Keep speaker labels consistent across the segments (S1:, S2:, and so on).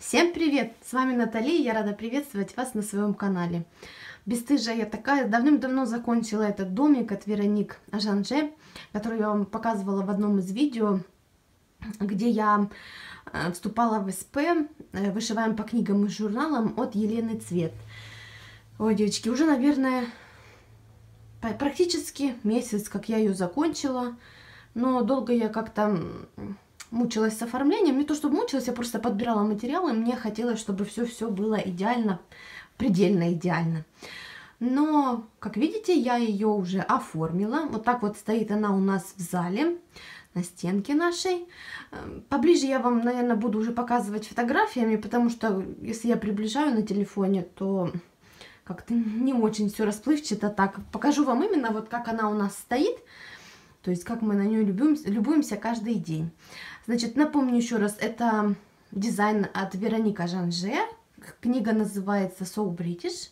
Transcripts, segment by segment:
S1: Всем привет! С вами Натали, и я рада приветствовать вас на своем канале. Бесстыжая я такая, давным-давно закончила этот домик от Вероник Ажанже, который я вам показывала в одном из видео, где я вступала в СП, вышиваем по книгам и журналам от Елены Цвет. Ой, девочки, уже, наверное, практически месяц, как я ее закончила, но долго я как-то мучилась с оформлением. Не то, чтобы мучилась, я просто подбирала материалы. Мне хотелось, чтобы все было идеально, предельно идеально. Но, как видите, я ее уже оформила. Вот так вот стоит она у нас в зале, на стенке нашей. Поближе я вам, наверное, буду уже показывать фотографиями, потому что, если я приближаю на телефоне, то как-то не очень все расплывчато. Так, покажу вам именно вот как она у нас стоит. То есть, как мы на нее любуемся каждый день. Значит, напомню еще раз, это дизайн от Вероник Ажанже. Книга называется So British.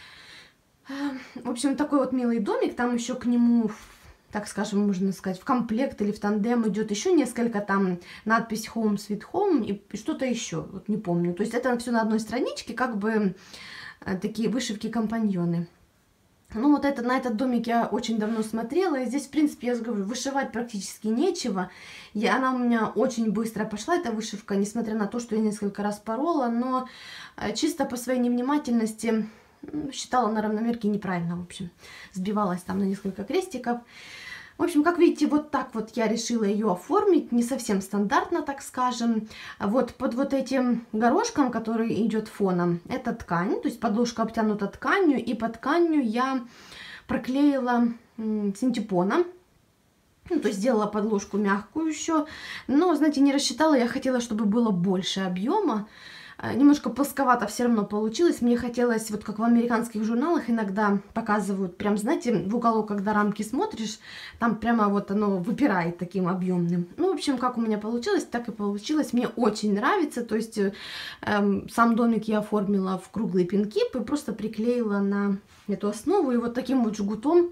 S1: В общем, такой вот милый домик. Там еще к нему, так скажем, можно сказать, в комплект или в тандем идет еще несколько. Там надпись Home Sweet Home и что-то еще. Вот не помню. То есть, это все на одной страничке, как бы такие вышивки-компаньоны. Ну, вот на этот домик я очень давно смотрела, и здесь, в принципе, я говорю, вышивать практически нечего. Она у меня очень быстро пошла, эта вышивка, несмотря на то, что я несколько раз порола, но чисто по своей невнимательности считала на равномерке неправильно, в общем, сбивалась там на несколько крестиков. В общем, как видите, вот так вот я решила ее оформить, не совсем стандартно, так скажем. Вот под вот этим горошком, который идет фоном, это ткань, то есть подложка обтянута тканью, и под тканью я проклеила синтепоном, ну, то есть сделала подложку мягкую еще, но, знаете, не рассчитала, я хотела, чтобы было больше объема. Немножко плосковато все равно получилось. Мне хотелось, вот как в американских журналах иногда показывают, прям, знаете, в уголок, когда рамки смотришь, там прямо вот оно выпирает таким объемным. Ну, в общем, как у меня получилось, так и получилось. Мне очень нравится. То есть сам домик я оформила в круглый пинкип и просто приклеила на эту основу. И вот таким вот жгутом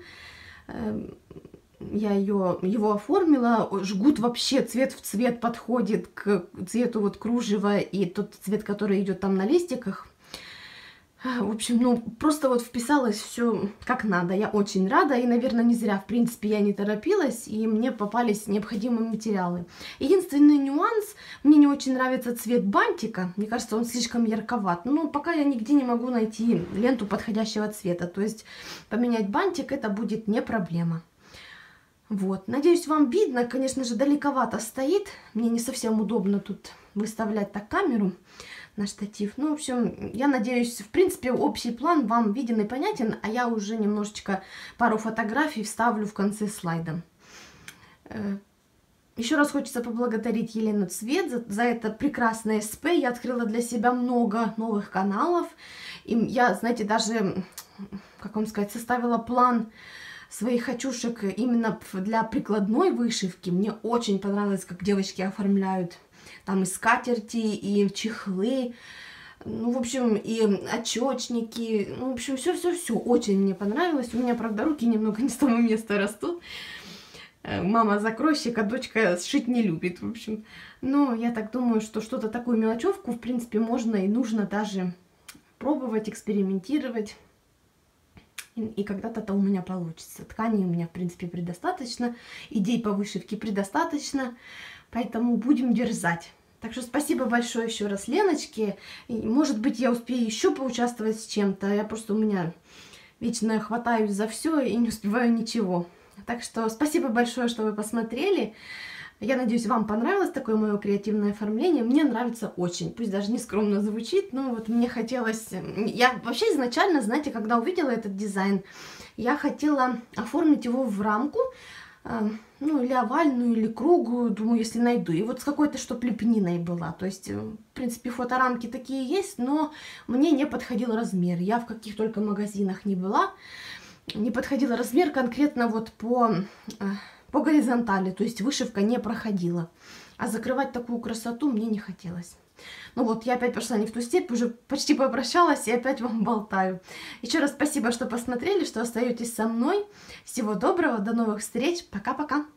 S1: я его оформила. Жгут вообще цвет в цвет подходит к цвету вот кружева и тот цвет, который идет там на листиках. В общем, ну, просто вот вписалось все как надо. Я очень рада, и, наверное, не зря, в принципе, я не торопилась, и мне попались необходимые материалы. Единственный нюанс, мне не очень нравится цвет бантика. Мне кажется, он слишком ярковат. Но пока я нигде не могу найти ленту подходящего цвета. То есть поменять бантик это будет не проблема. Вот, надеюсь, вам видно, конечно же, далековато стоит, мне не совсем удобно тут выставлять так камеру на штатив. Ну, в общем, я надеюсь, в принципе, общий план вам виден и понятен, а я уже немножечко пару фотографий вставлю в конце слайда. Еще раз хочется поблагодарить Елену Цвет за это прекрасное СП. Я открыла для себя много новых каналов, и я, знаете, даже, как вам сказать, составила план своих хочушек именно для прикладной вышивки. Мне очень понравилось, как девочки оформляют там и скатерти, и чехлы, ну, в общем, и очечники, ну, в общем, все очень мне понравилось. У меня, правда, руки немного не с того места растут. Мама закройщик, а дочка сшить не любит, в общем. Но я так думаю, что что-то такую мелочевку, в принципе, можно и нужно даже пробовать, экспериментировать. И когда-то у меня получится. Ткани у меня, в принципе, предостаточно. Идей по вышивке предостаточно. Поэтому будем дерзать. Так что спасибо большое еще раз Леночке. И, может быть, я успею еще поучаствовать с чем-то. Я просто у меня вечно хватаюсь за все и не успеваю ничего. Так что спасибо большое, что вы посмотрели. Я надеюсь, вам понравилось такое мое креативное оформление. Мне нравится очень. Пусть даже не скромно звучит, но вот мне хотелось... Я вообще изначально, знаете, когда увидела этот дизайн, я хотела оформить его в рамку, ну, или овальную, или круглую, думаю, если найду. И вот с какой-то, чтоб лепниной была. То есть, в принципе, фоторамки такие есть, но мне не подходил размер. Я в каких только магазинах не была. Не подходил размер конкретно вот по горизонтали, то есть вышивка не проходила. А закрывать такую красоту мне не хотелось. Ну вот, я опять пошла не в ту степь, уже почти попрощалась и опять вам болтаю. Еще раз спасибо, что посмотрели, что остаетесь со мной. Всего доброго, до новых встреч, пока-пока.